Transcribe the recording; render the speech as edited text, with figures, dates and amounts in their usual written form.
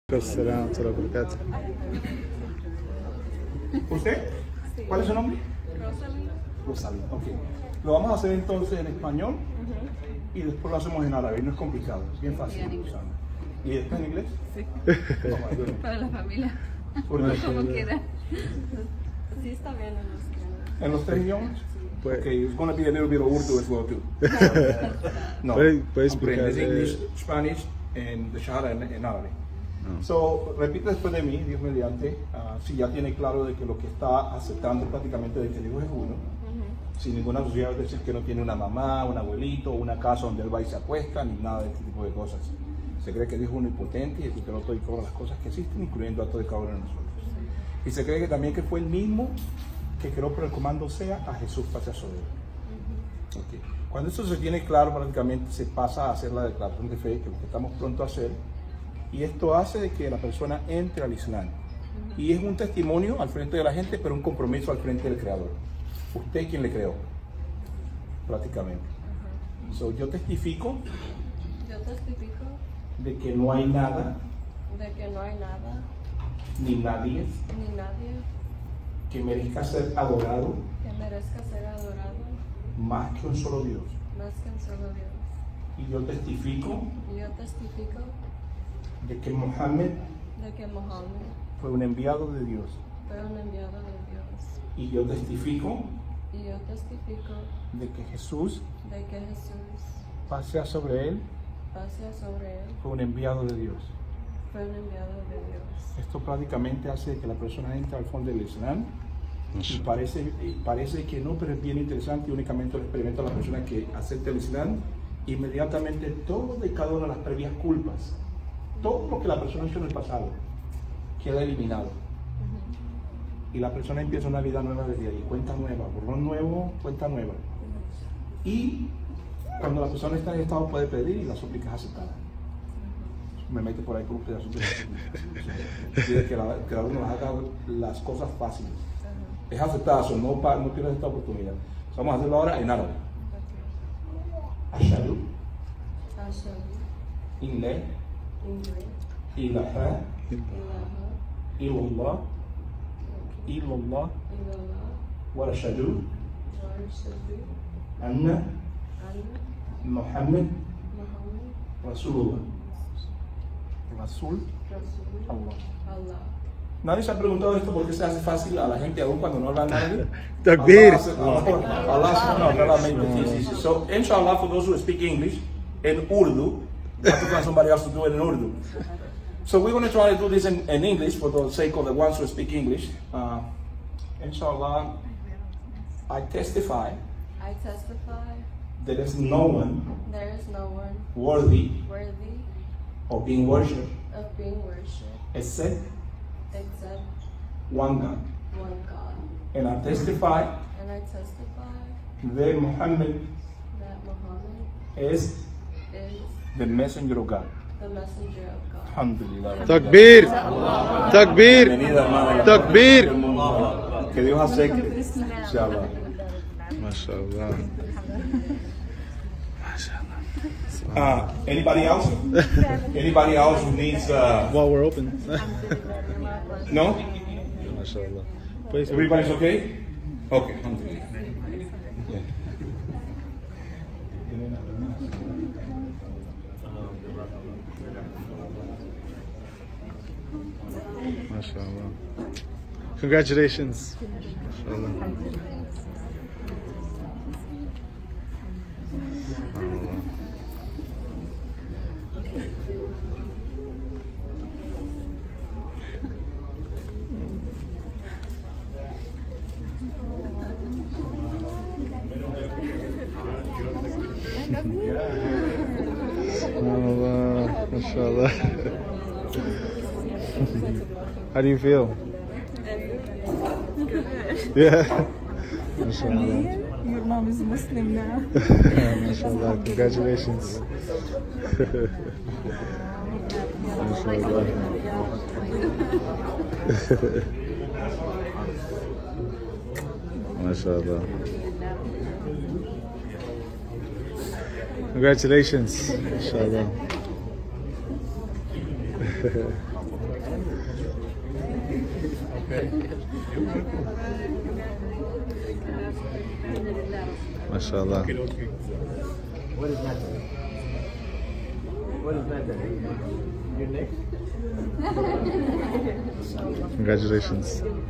السلام ورحمة الله وبركاته. ¿Usted? ¿Cuál es su nombre? Rosalía. Rosalía. Ok. Lo vamos a hacer entonces en español y después lo hacemos en árabe. No es complicado, es bien fácil. Y en inglés. Susana. ¿Y después en inglés? Sí. Oh, my goodness. Para la familia. ¿Por qué? Como quiera. Sí, está bien en los idiomas. ¿En los tres idiomas? Pues- Okay, it's going to be a little bit of Urdu as well too. No, Puedes explicar, aprendes English, Spanish, and the Shahada en árabe. No. So, repite después de mí, Dios mediante, si ya tiene claro de que lo que está aceptando prácticamente de que Dios es uno, sin ninguna sociedad, es decir, que no tiene una mamá, un abuelito, una casa donde él va y se acuesta, ni nada de este tipo de cosas. Se cree que Dios es omnipotente y que creó todo y todas las cosas que existen, incluyendo a todo y cada uno de nosotros. Y se cree que también que fue el mismo que creó por el comando sea a Jesús pase sobre él. Okay. Cuando esto se tiene claro, prácticamente se pasa a hacer la declaración de fe, que es lo que estamos pronto a hacer, y esto hace de que la persona entre al Islam. Y es un testimonio al frente de la gente, pero un compromiso al frente del Creador. Usted es quien le creó, prácticamente. So, yo testifico Yo testifico de que no hay nada de que no hay nada ni nadie ni nadie que merezca ser adorado que merezca ser adorado más que un solo Dios. más que un solo Dios. Y yo testifico Y yo testifico de que Mohammed de que Mohammed fue un enviado de Dios. fue un enviado de Dios. Y yo testifico Y yo testifico de que Jesús, de que Jesús, pase sobre él, pase sobre él, fue un enviado de Dios. fue un enviado de Dios. Esto prácticamente hace que la persona entre al fondo del Islam. Y parece que no, pero es bien interesante y únicamente lo experimenta la persona que acepta el Islam. Inmediatamente todo de cada una de las previas culpas, todo lo que la persona hizo en el pasado, queda eliminado. Y la persona empieza una vida nueva desde ahí, cuenta nueva, borrón nuevo, cuenta nueva. Y cuando la persona está en estado puede pedir y la súplica es aceptada. Me mete por ahí por un pedazo de pide que la uno nos haga las cosas fáciles. Es aceptada, so no pierdas esta oportunidad. So vamos a hacerlo ahora en árabe. Ashhadu Ashhadu in la ingle ilaha ilaha illallah illallah illallah wa ashhadu wa ashhadu anna anna Muhammad Muhammad Rasulullah. Rasul Rasul Allah. Allah. Nadie se ha preguntado esto porque se hace fácil a la gente aún cuando no habla nadie. Takbir. Allah subhanahu wa ta'ala. Sí. So, inshallah, for those who speak English, in Urdu, I have to find somebody else to do it in Urdu. So we're going to try to do this in English for the sake of the ones who speak English. Inshallah, I testify I testify there is no one there is no one worthy worthy of being worshipped of being worshipped except except one God. one God. And I testify And I testify that Muhammad that Muhammad is is the messenger of God. the messenger of God. Alhamdulillah. Takbir. Takbir. Bienvenida, hermana. Takbir. Que Dios acepte. Inshallah. MashaAllah. Anybody else? Anybody else who needs? While we're open. No? MashaAllah. Puedes Everybody's okay? Okay. Alhamdulillah. MashaAllah. Congratulations. MashaAllah. MashaAllah. MashaAllah. How do you feel? Yeah. MashaAllah. Your mom is Muslim now. MashaAllah. Congratulations. MashaAllah. MashaAllah. Congratulations. MashaAllah. MashaAllah. What is that? What is that? Your next? Congratulations.